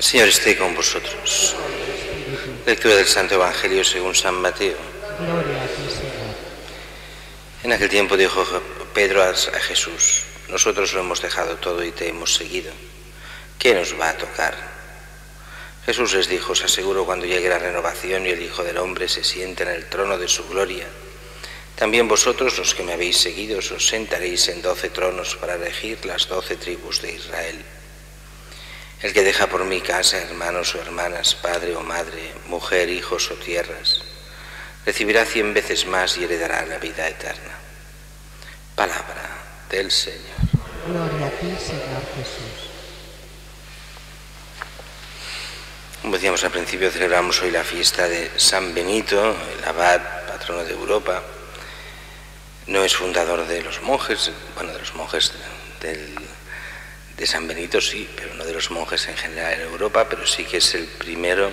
Señor esté con vosotros. Lectura del Santo Evangelio según San Mateo. Gloria a ti, Señor. En aquel tiempo dijo Pedro a Jesús: nosotros lo hemos dejado todo y te hemos seguido. ¿Qué nos va a tocar? Jesús les dijo: os aseguro, cuando llegue la renovación y el Hijo del Hombre se siente en el trono de su gloria, también vosotros, los que me habéis seguido, os sentaréis en 12 tronos para elegir las 12 tribus de Israel. El que deja por mí casa, hermanos o hermanas, padre o madre, mujer, hijos o tierras, recibirá 100 veces más y heredará la vida eterna. Palabra del Señor. Gloria a ti, Señor Jesús. Como decíamos al principio, celebramos hoy la fiesta de San Benito, el abad, patrono de Europa. No es fundador de los monjes, bueno, de los monjes de San Benito sí, pero no de los monjes en general en Europa, pero sí que es el primero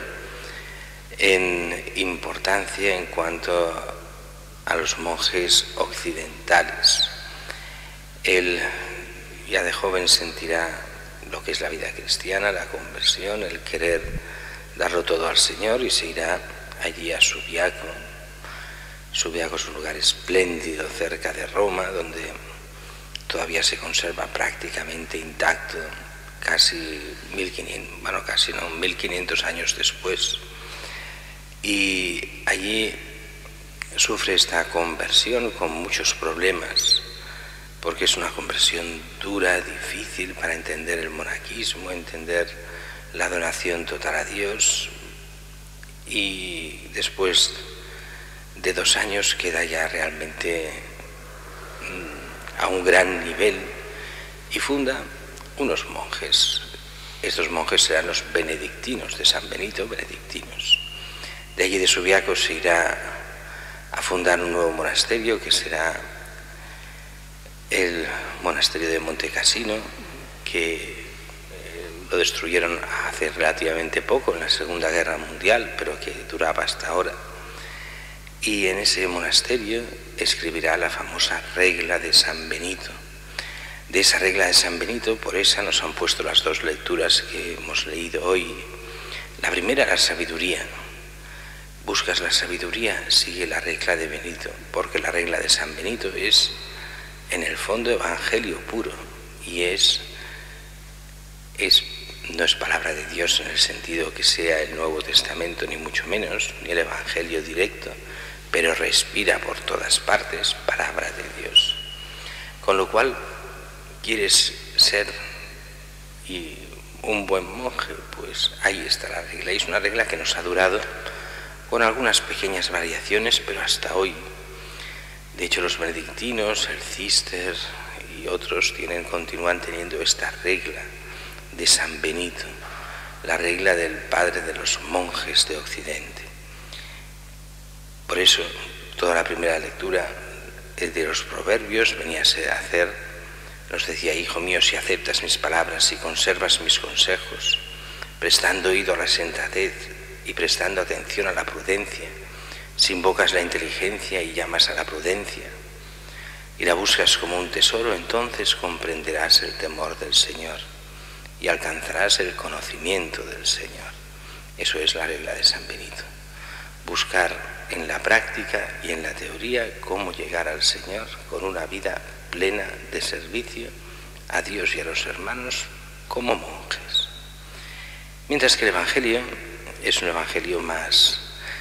en importancia en cuanto a los monjes occidentales. Él ya de joven sentirá lo que es la vida cristiana, la conversión, el querer darlo todo al Señor, y se irá allí a Subiaco. Subiaco es un lugar espléndido cerca de Roma, donde todavía se conserva prácticamente intacto, casi 1500 años después. Y allí sufre esta conversión con muchos problemas, porque es una conversión dura, difícil para entender el monaquismo, entender la donación total a Dios, y después de 2 años queda ya realmente a un gran nivel y funda unos monjes. Estos monjes serán los benedictinos de San Benito, benedictinos. De allí de Subiaco se irá a fundar un nuevo monasterio, que será el monasterio de Monte Cassino, que lo destruyeron hace relativamente poco, en la Segunda Guerra Mundial, pero que duraba hasta ahora. Y en ese monasterio escribirá la famosa regla de San Benito. De esa regla de San Benito, por esa nos han puesto las 2 lecturas que hemos leído hoy. La primera, la sabiduría. Buscas la sabiduría, sigue la regla de Benito, porque la regla de San Benito es, en el fondo, evangelio puro, y no es palabra de Dios en el sentido que sea el Nuevo Testamento, ni mucho menos, ni el evangelio directo, pero respira por todas partes palabra de Dios. Con lo cual, quieres ser un buen monje, pues ahí está la regla. Y es una regla que nos ha durado con algunas pequeñas variaciones, pero hasta hoy. De hecho, los benedictinos, el Cister y otros continúan teniendo esta regla de San Benito, la regla del padre de los monjes de Occidente. Por eso, toda la primera lectura de los Proverbios venía a hacer, nos decía: hijo mío, si aceptas mis palabras y conservas mis consejos, prestando oído a la sensatez y prestando atención a la prudencia, si invocas la inteligencia y llamas a la prudencia, y la buscas como un tesoro, entonces comprenderás el temor del Señor y alcanzarás el conocimiento del Señor. Eso es la regla de San Benito. Buscar en la práctica y en la teoría cómo llegar al Señor con una vida plena de servicio a Dios y a los hermanos como monjes. Mientras que el Evangelio es un Evangelio más,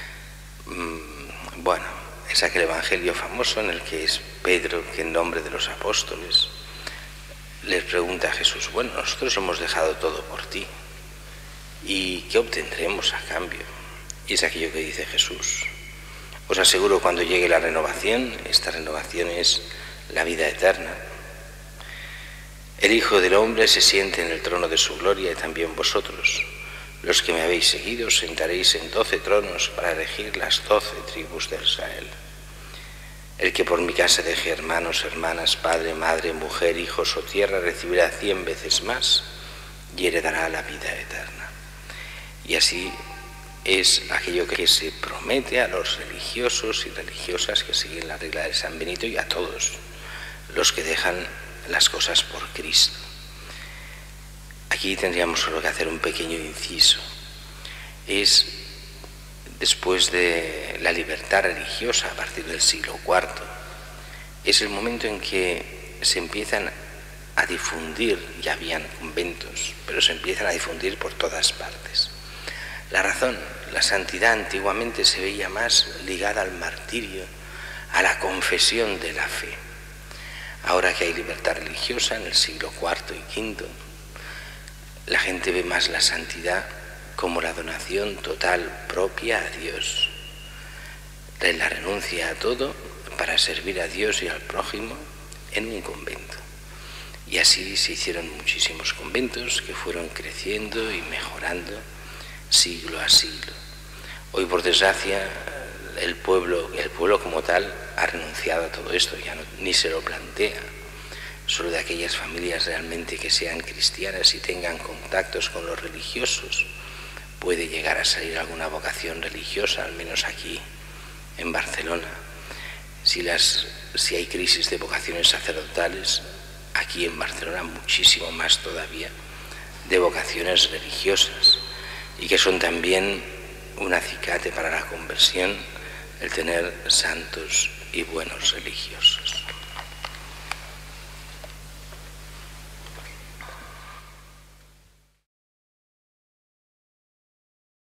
es aquel Evangelio famoso en el que es Pedro que, en nombre de los apóstoles, les pregunta a Jesús: bueno, nosotros hemos dejado todo por ti, ¿y qué obtendremos a cambio? Y es aquello que dice Jesús: os aseguro, cuando llegue la renovación, esta renovación es la vida eterna, el Hijo del Hombre se siente en el trono de su gloria, y también vosotros, los que me habéis seguido, os sentaréis en 12 tronos para elegir las 12 tribus de Israel. El que por mi casa deje hermanos, hermanas, padre, madre, mujer, hijos o tierra, recibirá 100 veces más y heredará la vida eterna. Y así es aquello que se promete a los religiosos y religiosas que siguen la regla de San Benito, y a todos los que dejan las cosas por Cristo. Aquí tendríamos solo que hacer un pequeño inciso. Es después de la libertad religiosa a partir del siglo IV, es el momento en que se empiezan a difundir, ya habían conventos, pero se empiezan a difundir por todas partes. La razón, la santidad antiguamente se veía más ligada al martirio, a la confesión de la fe. Ahora que hay libertad religiosa en el siglo IV y V, la gente ve más la santidad como la donación total propia a Dios, la renuncia a todo para servir a Dios y al prójimo en un convento. Y así se hicieron muchísimos conventos que fueron creciendo y mejorando siglo a siglo. Hoy, por desgracia, el pueblo como tal ha renunciado a todo esto, ya ni se lo plantea. Solo de aquellas familias realmente que sean cristianas y tengan contactos con los religiosos puede llegar a salir alguna vocación religiosa, al menos aquí en Barcelona. Si hay crisis de vocaciones sacerdotales, aquí en Barcelona muchísimo más todavía de vocaciones religiosas, y que son también un acicate para la conversión el tener santos y buenos religiosos.